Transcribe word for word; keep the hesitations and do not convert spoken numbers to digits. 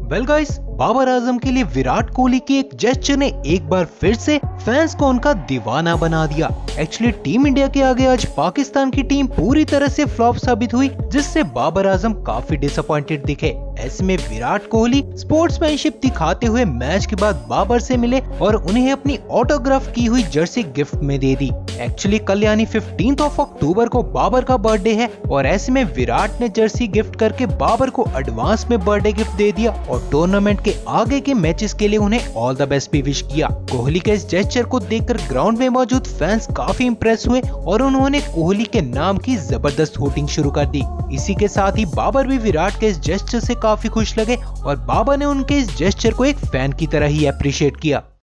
Well guys, Babar Azam के लिए विराट कोहली की एक जेस्चर ने एक बार फिर से फैंस को उनका दीवाना बना दिया। एक्चुअली टीम इंडिया के आगे आज पाकिस्तान की टीम पूरी तरह से फ्लॉप साबित हुई, जिससे बाबर आजम काफी डिसअपॉइंटेड दिखे। ऐसे में विराट कोहली स्पोर्ट्समैनशिप दिखाते हुए मैच के बाद बाबर से मिले और उन्हें अपनी ऑटोग्राफ की हुई जर्सी गिफ्ट में दे दी। एक्चुअली कल यानी फिफ्टींथ ऑफ अक्टूबर को बाबर का बर्थडे है और ऐसे में विराट ने जर्सी गिफ्ट करके बाबर को एडवांस में बर्थडे गिफ्ट दे दिया और टूर्नामेंट के आगे के मैचेस के लिए उन्हें ऑल द बेस्ट भी विश किया। कोहली के इस जेस्चर को देखकर ग्राउंड में मौजूद फैंस काफी इंप्रेस हुए और उन्होंने कोहली के नाम की जबरदस्त होर्डिंग शुरू कर दी। इसी के साथ ही बाबर भी विराट के इस जेस्चर से काफी खुश लगे और बाबर ने उनके इस जेस्चर को एक फैन की तरह ही अप्रिशिएट किया।